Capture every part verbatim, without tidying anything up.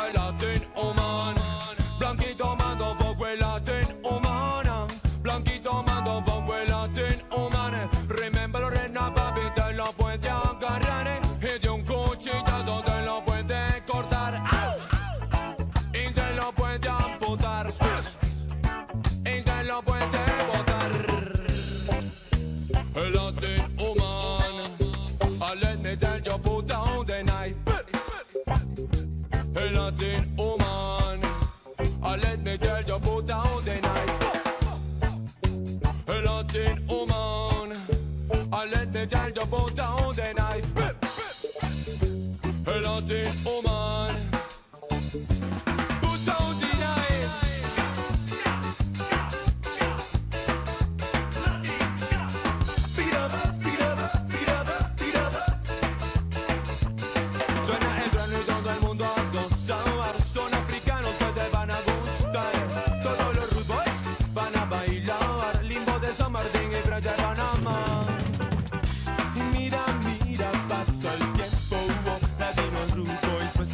el Latin woman. Blanquito mando fuck with Latin woman. Blanquito mando fuck with Latin woman. Remember Lorena papi te lo puede agarrar y de un cuchillazo te lo puede cortar. Y te lo puede amputar. Y te lo puede botar. El Latin woman. I let me tell you put down the knife. A Latin woman, I let me tell you put down the knife. A Latin woman, I let me tell you put down the knife. A Latin woman, put down the knife. Beat up, beat up, beat up, beat up. Suena el trueno y todo el mundo a gozar. Son africanos que te van a gustar. Todos los rude boys van a bailar. Limbo de San Martín y Playa de Panamá. Y mira, mira, pasa el tiempo. Latinos rude boys me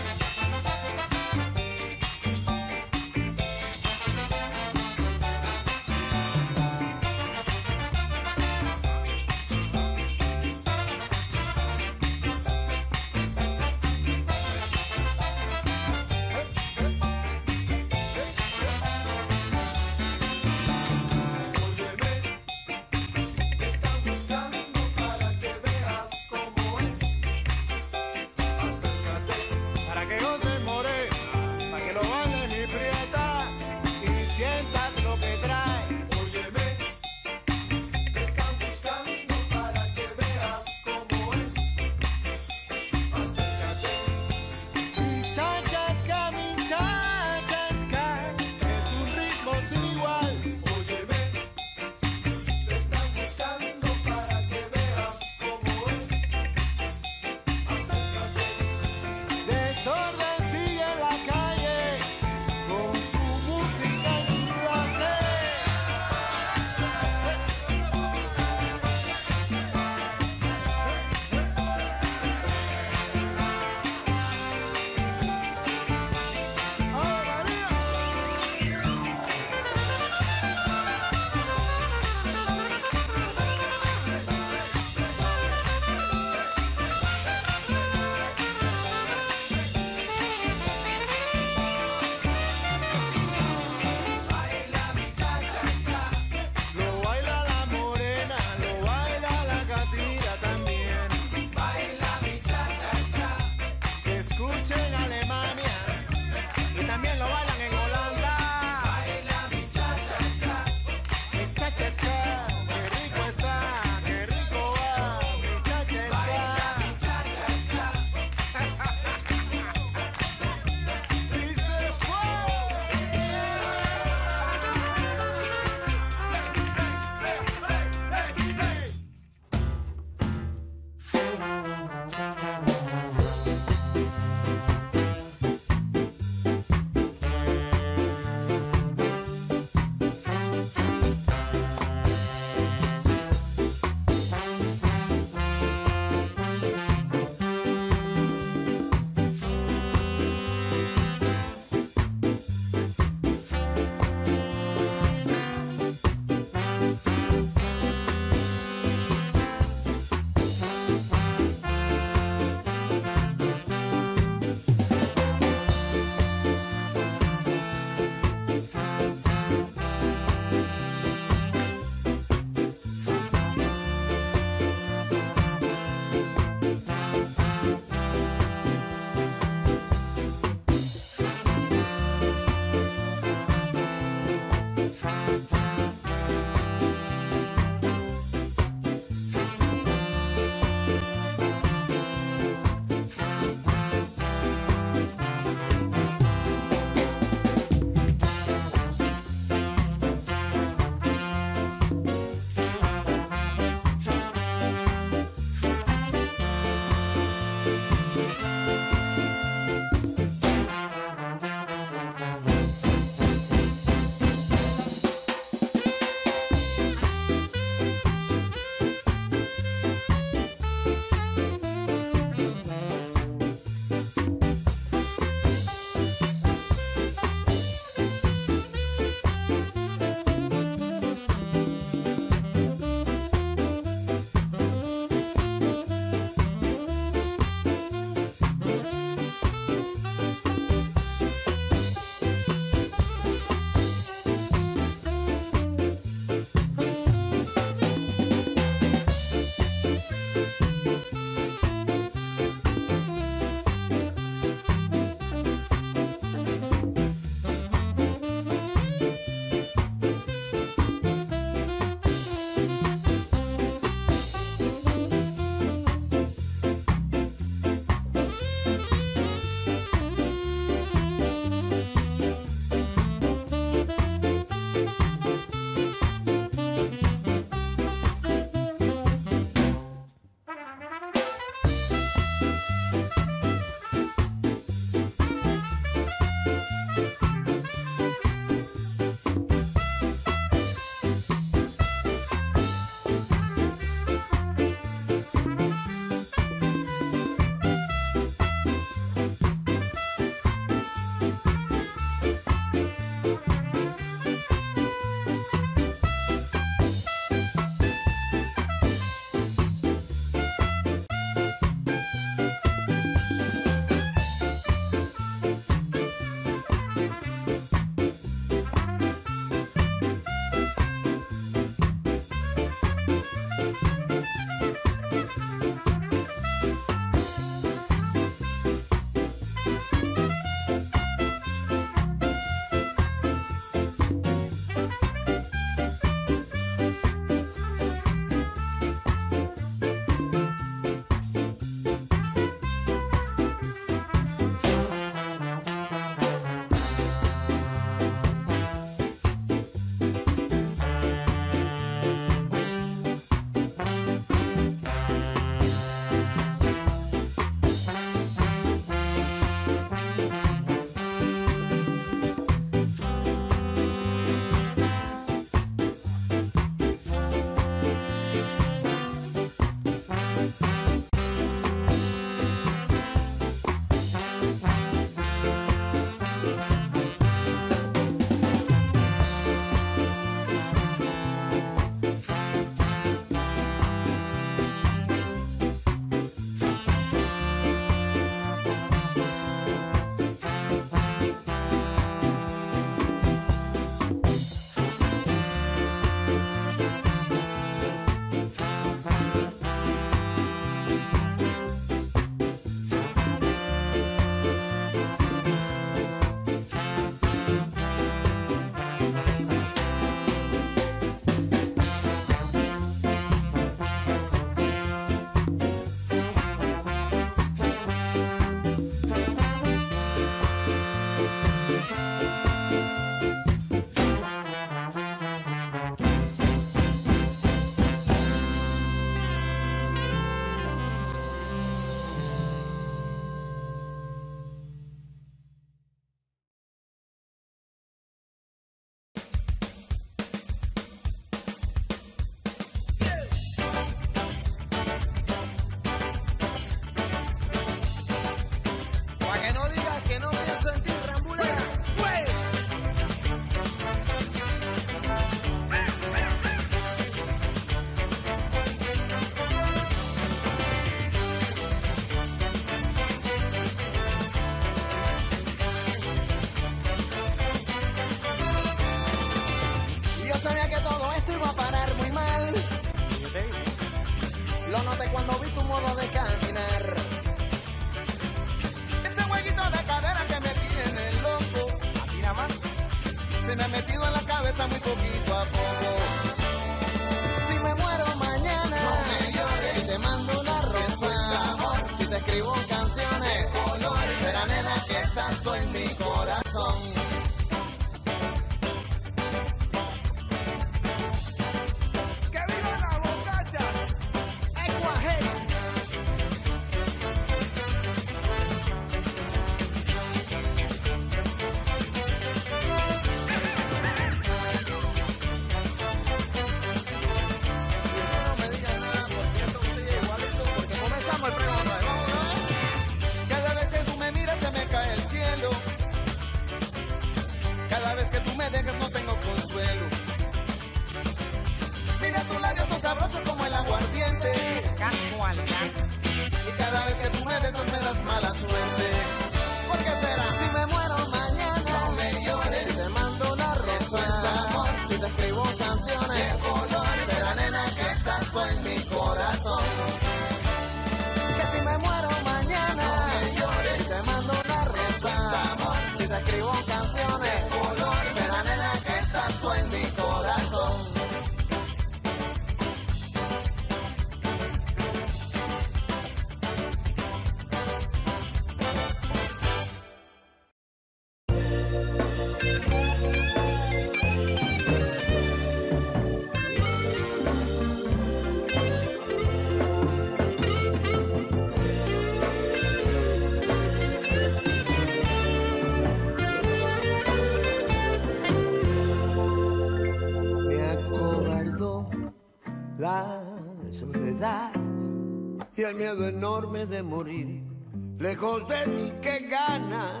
Y el miedo enorme de morir lejos de ti, qué ganas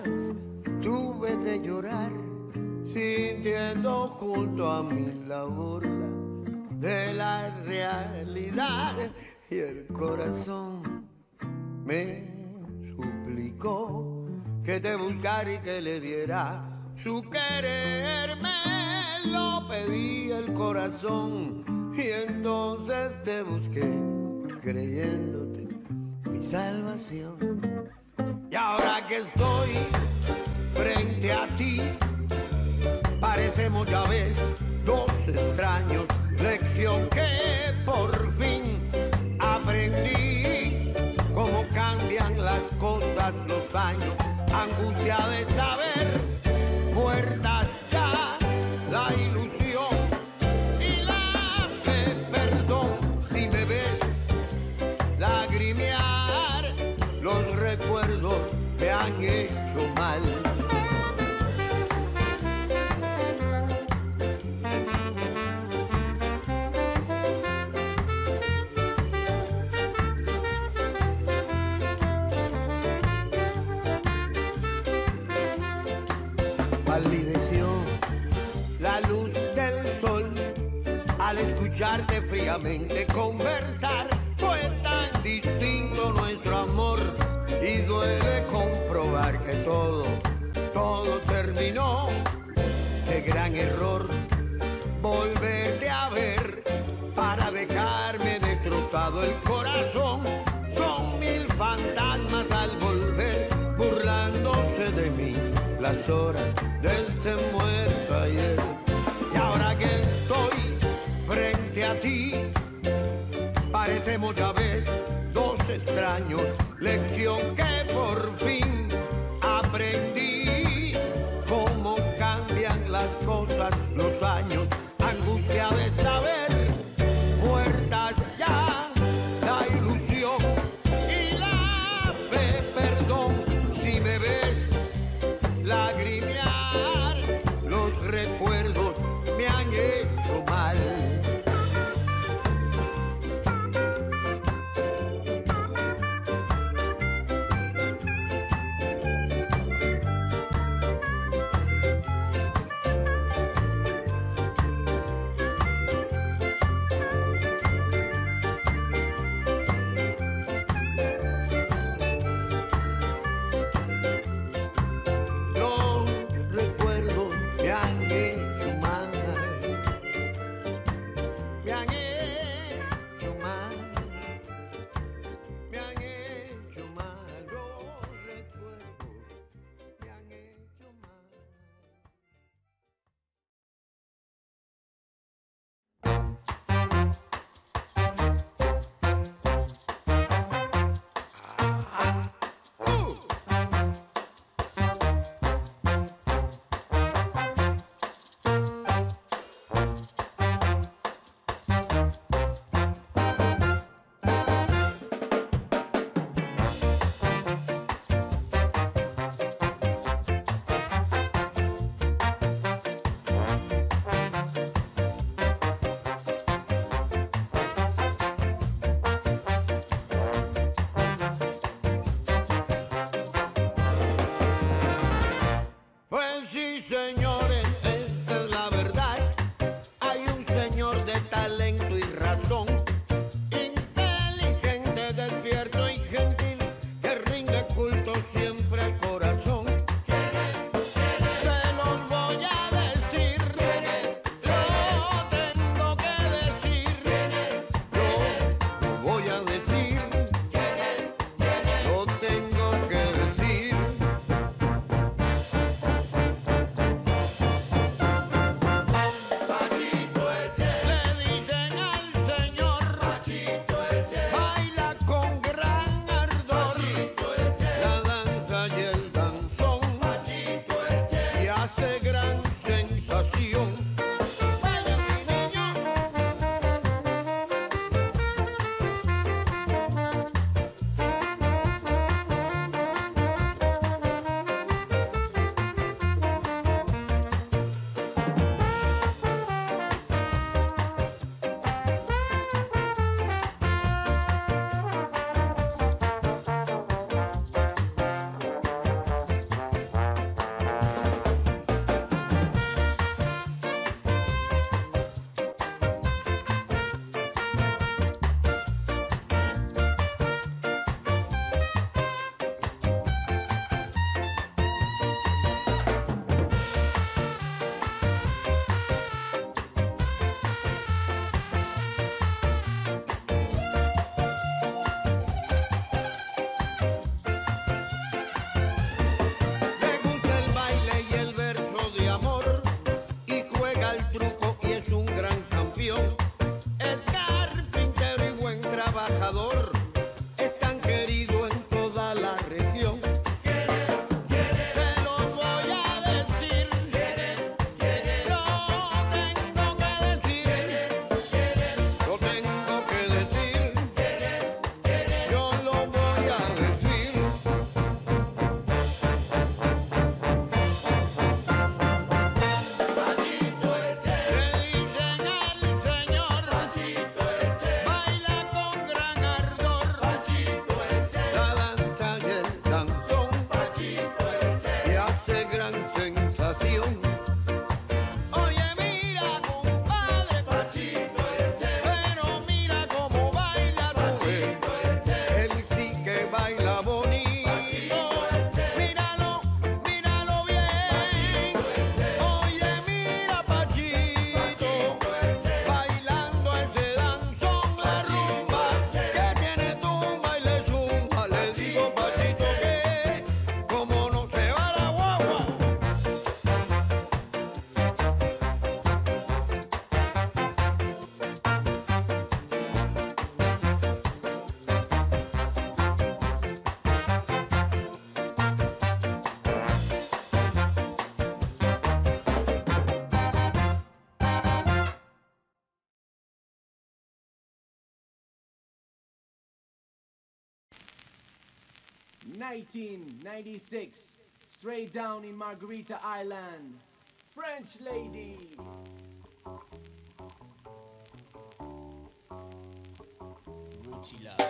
tuve de llorar, sintiendo junto a mí la burla de la realidad. Y el corazón me suplicó que te buscara y que le diera su querer. Me lo pedí el corazón y entonces te busqué creyéndote mi salvación. Y ahora que estoy frente a ti, parecemos, ya ves, dos extraños. Lección que por fin aprendí, cómo cambian las cosas, los años, angustia de saber, muertas ya la ilusión y la fe. Perdón si me ves lagrimear, los recuerdos me han hecho mal. Palideció la luz del sol al escucharte fríamente conversar. Fue tan distinto nuestro amor y duele comprobar que todo, todo terminó. Qué gran error volverte a ver para dejarme destrozado el corazón. Son mil fantasmas al volver burlándose de mí, las horas del se muerto ayer. Y ahora que estoy frente a ti, parecemos, ya ves, dos extraños. Lección que por fin aprendí, cómo cambian las cosas, los años, angustia de saber, muertas ya la ilusión y la fe. Perdón si me ves lagrimear, los recuerdos me han hecho mal. nineteen ninety-six, straight down in Margarita Island, French lady. Ruchi love.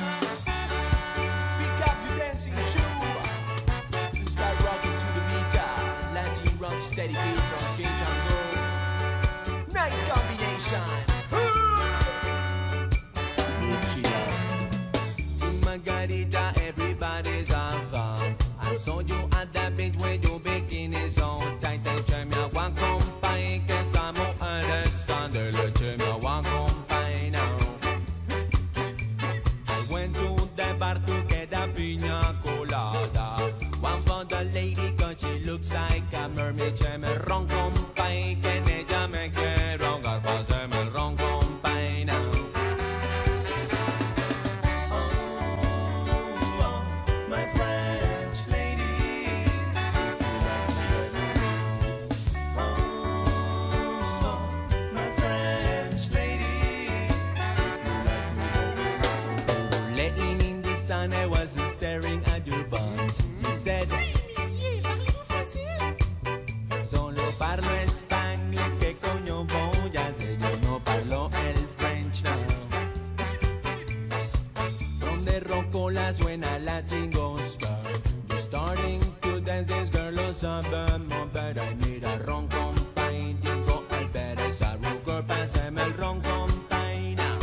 Pick up your dancing shoe. You start rocking to the beat. Latin rock steady beat from King Tango. Nice combination. Ruchi love. In Margarita, everybody's on fun. I saw you at that beach with your bikinis on. Tight and tell me one company que estamos en el scandal. Tell me one company now. I went to the bar to get a piña colada. One for the lady cause she looks like a mermaid. Tell me ron company que en ella me quiero ahogar. Pásame el ron company now. And I was staring at your buns. You said, solo parlo español, que coño voy a hacer? Yo no parlo el French now. From the rocola suena la chingosca. You're starting to dance, this girl lo sabe, but I need a ron company. Digo, Albert, esa ruger, pásame el ron company now.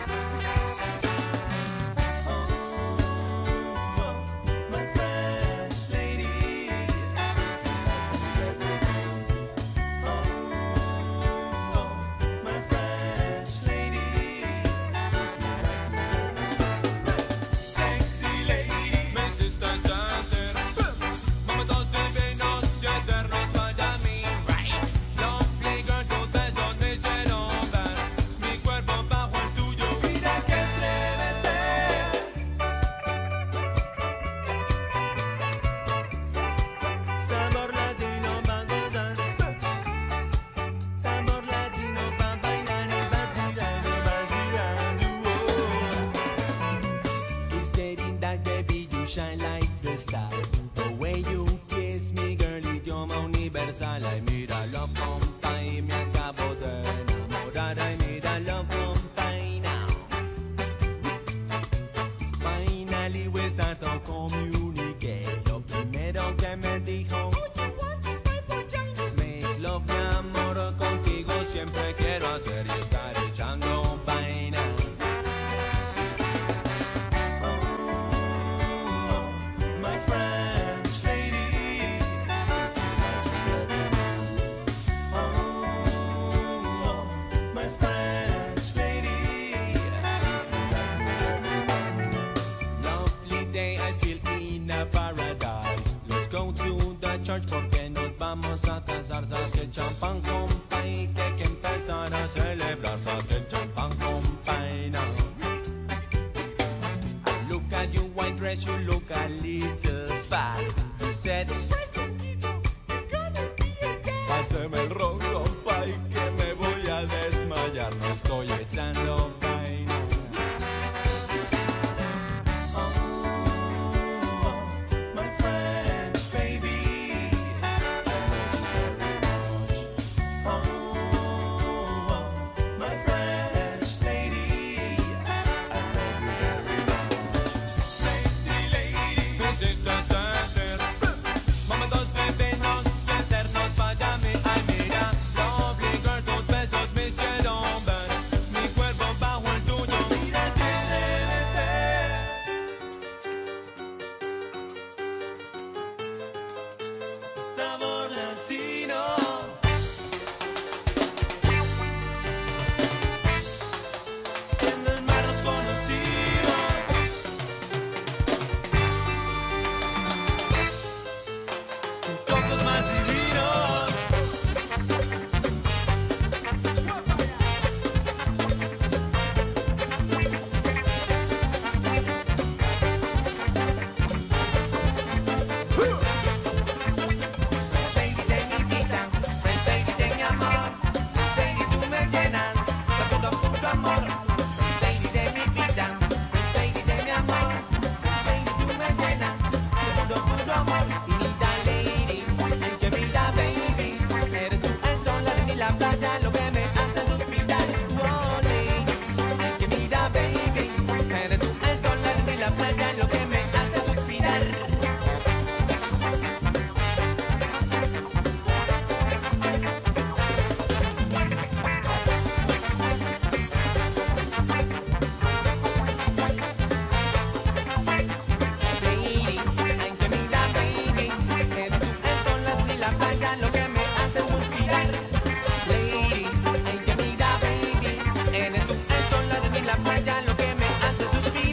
Shine like the stars. The way you kiss me, girl, idioma universal. Ay, mira, love company, me acabo de enamorar. Ay, mira, love company now. Finally we start to communicate. Lo primero que me dijo, make love, mi amor, contigo siempre quiero hacer y estar echando vaina. Church porque nos vamos a casar. Saque el champán, compay, que hay que empezar a celebrar. Saque el champán, compay now. I look at your white dress, you look a little fat. You said, pásame el ron, compay, que me voy a desmayar. No estoy echando vaina. Bajo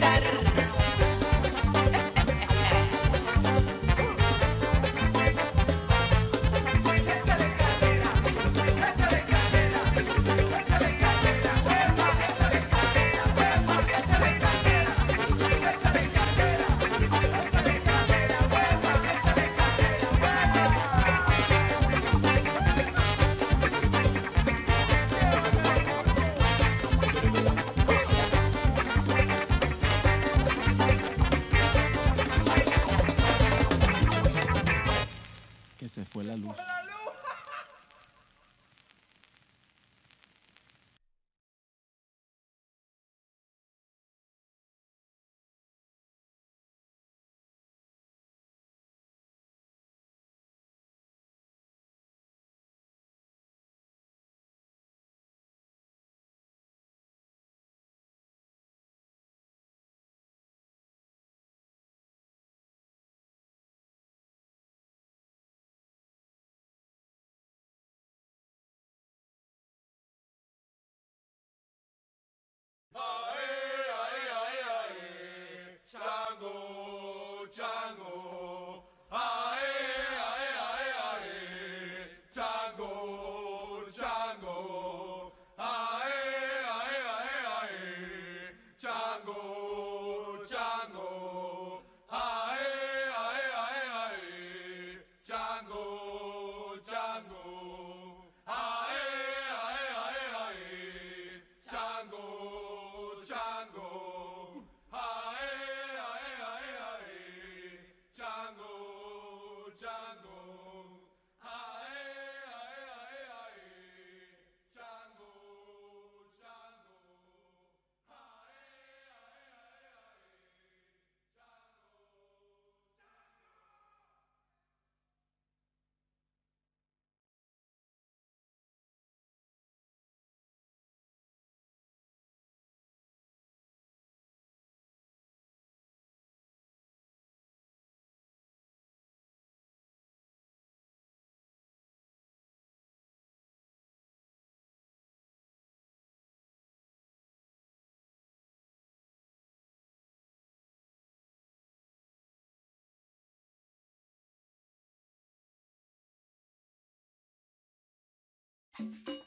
gritar. Que se fue la luz. Chango, chango, ae, ae, ae, ae, chango, chango, ae, ae, ae, ae, chango, chango, ae, ae, ae, ae, chango, chango, ae, ae, ae, ae, chango, chango, ae, ae, ae, ae, chango, chango, ae, ae, ae, ae, chango, chango, ae, Thank you.